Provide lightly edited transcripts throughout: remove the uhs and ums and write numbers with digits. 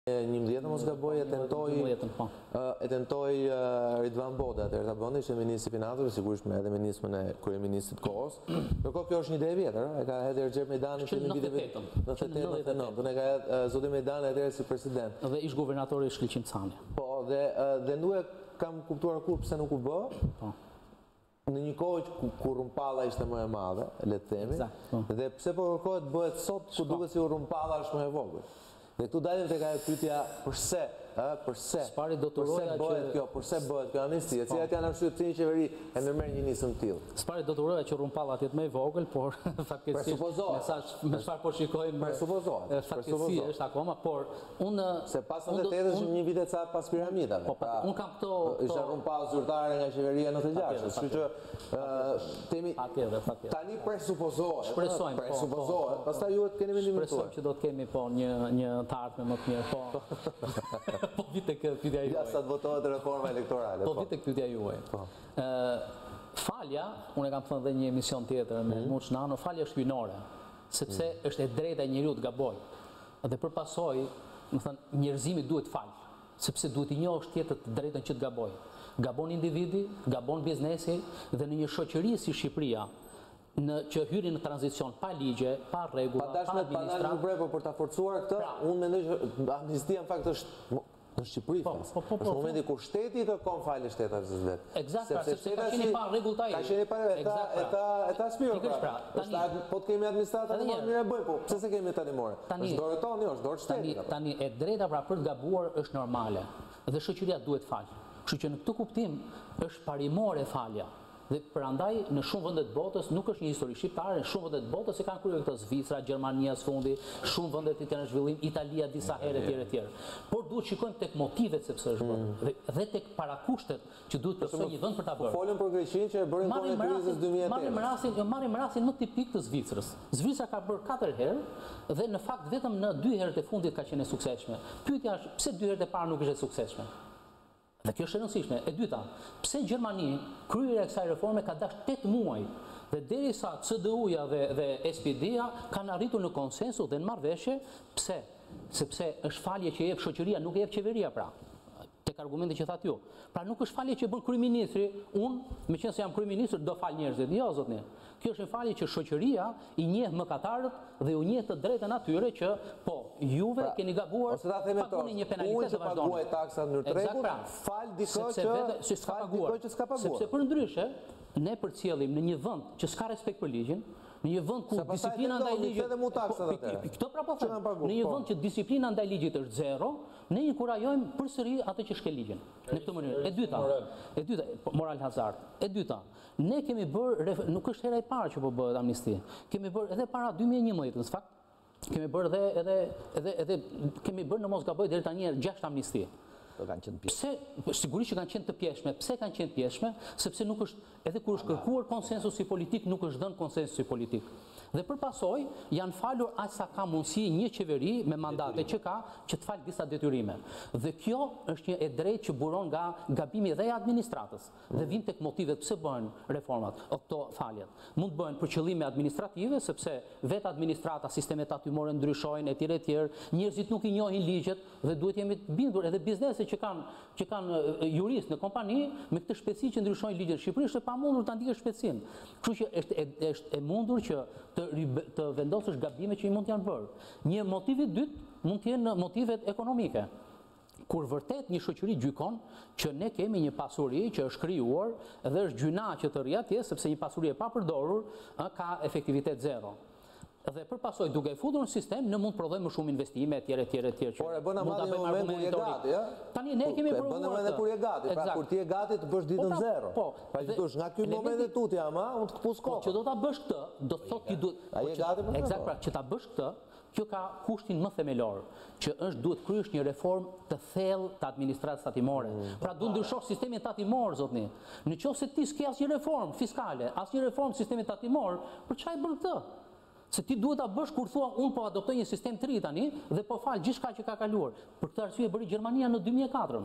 11 mos gaboj e tentoi Ridvan Bota atëherë ta bënte, ishte ministri i financave, sigurisht me edhe ministrin e kryeministit të kohës. Ndërkohë kjo është një ide e vjetër, e ka hedhur Xhep Mejdani në vitin 98-99, ne ka zoti Mejdani atëherë si president. Dhe ish guvernatori i Shkëlqim Cani. Po, dhe nuk kam kuptuar kur pse nuk u bë. Po. Në një kohë ku Rumpalla ishte më e madhe, le të themi, dhe pse po kërkohet bëhet sot ku duket si Rumpalla është më e vogël. Dhe këtu dalim tek ajo pyetja përse bëhet kjo amnistia, cilat janë arsyet që qeveri e ndërmerr një nisëm të tillë. S'pari do të uroja që Rumpalla të jetë më i vogël, por fatkeqësisht me çfarë po shikojmë fatkeqësi është akoma, por unë se pas 98 është një vit e ca pas piramidave. Po, unë kam këto ishte Rumpalla zyrtare nga qeveria 96, kështu që themi tani presupozohet, pastaj ju keni mendimin tuaj. Shpresojmë që do të kemi po një të ardhme më të mirë, po vit tek pyetja juaj. Ja sa të votohet reforma elektorale. Po vit tek pyetja juaj. Falja, unë e kam thënë edhe një emision tjetër me Muç Nano, falja është hyjnore, sepse është e drejta e njeriu të gabojë. Dhe përpasoj, më thënë, njerëzimi duhet fal, sepse duhet i njohësh tjetër të drejtën që të gabojë. Gabon individi, gabon biznesi dhe në një shoqëri si Shqipëria, që hyri në tranzicion pa ligje, pa rregulla, pa administratë. Po për ta forcuar këtë, unë mendoj që amnistia në fakt është në Shqipëri. Është momenti kur shteti kërkon falje shtetit vet. Eksakt, sepse ka qenë pa rregull ta. Ka qenë pa e ta spiro. Po të kemi administratën më mirë e bëjmë, po pse se kemi tani more? Është dorë tonë, është dorë shtetit. Tani e drejta pra për të gabuar është normale dhe shoqëria duhet fal. Kështu që në këtë kuptim është parimore falja. Dhe prandaj në shumë vende të botës nuk është një histori shqiptare, në shumë vende të botës e kanë kryer këtë, Zvicra, Gjermania së fundi, shumë vende të tjera në zhvillim, Italia disa herë etj. Por duhet shikojmë tek motivet sepse është bërë dhe tek parakushtet që duhet të plotësojë një vend për ta bërë. Folëm për Greqinë që e bërin kohën e krizës 2008. Marrim rastin më tipik të Zvicrës. Zvicra ka bërë 4 herë dhe në fakt vetëm në 2 herët e fundit ka qenë e suksesshme. Pyetja është pse 2 herët e para nuk ishte e suksesshme? Dhe kjo është e rëndësishme. E dyta, pse Gjermani kryerja e kësaj reforme ka dashur 8 muaj dhe derisa CDU-ja dhe SPD-ja kanë arritur në konsensus dhe në marrëveshje, pse? Sepse është falje që jep shoqëria, nuk e jep qeveria pra. Tek argumenti që thatë ju. Pra nuk është falje që bën kryeministri, unë, meqense jam kryeministër, do fal njerëzit. Jo, zotni. Kjo është një falje që shoqëria i njeh mëkatarët dhe u njeh të drejtën atyre që po, juve keni gabuar, paguni një penalitet të vazhdon. Paguaj taksat në rregull, fal dikë që s'ka paguar. Sepse përndryshe, ne përcjellim në një vend që s'ka respekt për ligjin, në një vend ku disiplina ndaj ligjit këtë pra po them, në një vend që disiplina ndaj ligjit është zero, ne inkurajojmë përsëri atë që shkel ligjin. Në këtë mënyrë. E dyta, moral hazard. E dyta, ne kemi bërë, nuk është hera e parë që po bëhet amnisti. Kemi bërë edhe para 2011, në fakt, kemi bërë edhe kemi bërë në mos gaboj deri tani 6 amnisti. Pse, sigurisht që kanë qenë të pjeshme. Pse kanë qenë pjeshme? Sepse nuk është, edhe kur është kërkuar konsensusi politik, nuk është dhënë konsensusi politik. Dhe përpasoj, janë falur aq sa ka mundësi një qeveri me mandate që ka, që të falë disa detyrime. Dhe kjo është një e drejtë që buron nga gabimi dhe administratës. Dhe vim tek motivet pse bëhen reformat, këto faljet. Mund të bëhen për qëllime administrative, sepse vetë administrata, sistemet tatymore ndryshojnë etj. Njerëzit nuk i njohin ligjet dhe duhet jemi të bindur edhe bizneset që kanë jurist në kompani me këtë shpejtësi që ndryshojnë ligjet. Shqipërisht është e pamundur ta ndiqësh shpejtësinë. Kështu që është e mundur që të vendosësh gabime që i mund të janë bërë. Një motiv i dytë mund të jenë motivet ekonomike. Kur vërtet një shoqëri gjykon që ne kemi një pasuri që është krijuar dhe është gjyna që të rri atje sepse një pasuri e papërdorur ka efektivitet zero. Dhe përpasoj duke futur në sistem, ne mund të prodhojmë më shumë investime etj. Por e bën ama në moment kur je gati, ja? Tani ne kemi provuar. E bën edhe kur je gati, pra kur ti je gati të bësh ditën zero. Pra që thosh nga ky moment e tutje ama, unë të kpus kokën. Që do ta bësh këtë, do të thotë ti duhet. Ai je gati për këtë. Eksakt, pra që ta bësh këtë, kjo ka kushtin më themelor, që është duhet kryesh një reformë të thellë të administratës tatimore. Pra duhet ndryshosh sistemin tatimor, zotni. Nëse ti s'ke asnjë reformë fiskale, asnjë reformë sistemit tatimor, për çfarë bën këtë? Se ti duhet ta bësh kur thua unë po adoptoj një sistem të ri tani dhe po fal gjithçka që ka kaluar. Për këtë arsye bëri Gjermania në 2004.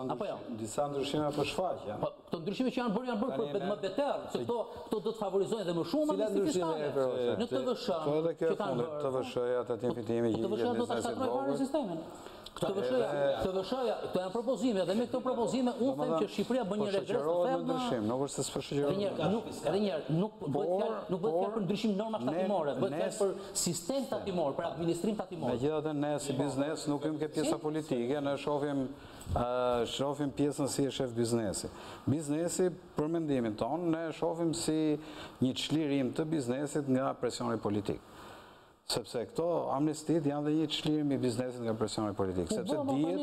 Disa ndryshime po shfaqja. Po këto ndryshime që janë bërë për më beter, se këto do të favorizojnë edhe më shumë amnistia fiskale. Në TVSH. Po edhe kjo fundit TVSH-ja, tatim fitimi që TVSH do ta shkatrojë fare sistemin. Këto janë propozime dhe me këto propozime unë them që Shqipëria bën një regres të thellë. Nuk është se s'përshëgjohet. Nuk bëhet fjalë për ndryshim norma shtatimore, bëhet fjalë për sistem tatimor, për administrim tatimor. Megjithatë ne si biznes nuk kemi këtë pjesa politike, ne shohim pjesën si e shef biznesi. Biznesi, për mendimin tonë, ne shohim si një çlirim të biznesit nga presioni politik. Sepse këto amnestit janë dhe një çlirim i biznesit nga presioni politik. Sepse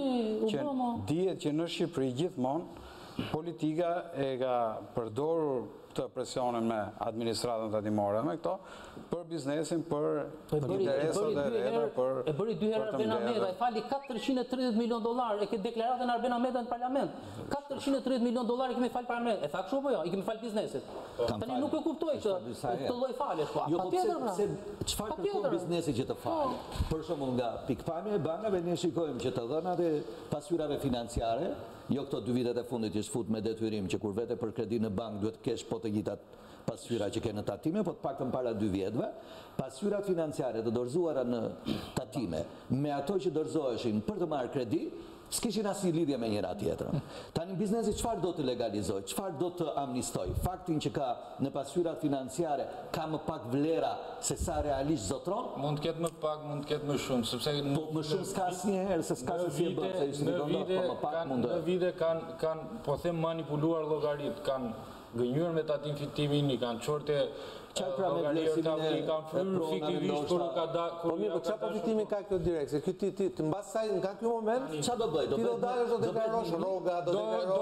dihet që në Shqipëri gjithmonë politika e ka përdorur të presionin me administratën tatimore me këto, për biznesin, për interesat e për... E bëri 2 herë Arben Ameta, e fali $430 milion, e ke deklaratën Arben Ameta në parlament. $430 milion e kemi falë parlament. E tha kështu po jo, i kemi falë biznesit. Tani nuk e kuptoj këtë lloj falësh, po. Çfarë kërkon biznesi që të falë? Për shembull nga pikpamja e bankave ne shikojmë që të dhënat e pasyrave financiare, jo këto 2 vitet e fundit që shfut me detyrim që kur vete për kredi në bank duhet kesh po të gjithat pasyra që ke në tatime, po të paktën para 2 vjetëve, pasyrat financiare të dorëzuara në tatime me ato që dorëzoheshin për të marrë kredi, s'kishin asnjë lidhje me njëra tjetrën. Tani biznesi çfarë do të legalizojë, çfarë do të amnistojë? Faktin që ka në pasyrat financiare ka më pak vlera se sa realisht zotron? Mund të ketë më pak, mund të ketë më shumë, sepse po më shumë s'ka asnjëherë se s'ka se si e bën, se ishte ndonjë po më pak mund. Në vite kanë po them manipuluar llogarit, kanë gënjur me tatim fitimin, i kanë çorte llogaritë i kanë fryrë fiktivisht kur ka dalë. Po mirë, çfarë përfitimi ka kjo direkt? Se ky ti mbas saj nga ky moment çfarë do bëj? Do dalësh do deklarosh rroga, do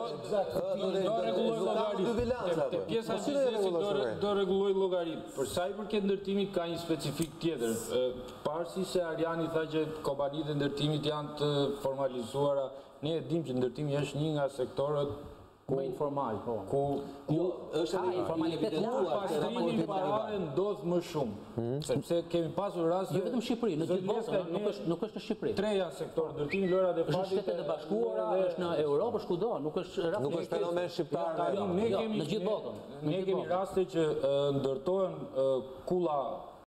rregulloj llogaritë. Pjesa e biznesit do rregulloj llogaritë. Për sa i përket ndërtimit ka një specifik tjetër. Pavarësisht se Ariani tha që kompanitë e ndërtimit janë të formalizuara, ne e dimë që ndërtimi është një nga sektorët më informal, po. Jo, është edhe informalitet pastrimi parave ndodh më shumë. Sepse kemi pasur raste jo vetëm në Shqipëri, në gjithë botën, nuk është në Shqipëri. 3 janë sektorë ndërtimi, lojrat e fatit. Është në Shtetet e Bashkuara, është në Europë, është kudo, nuk është fenomen shqiptar. Ne kemi në gjithë botën. Ne kemi raste që ndërtohen kulla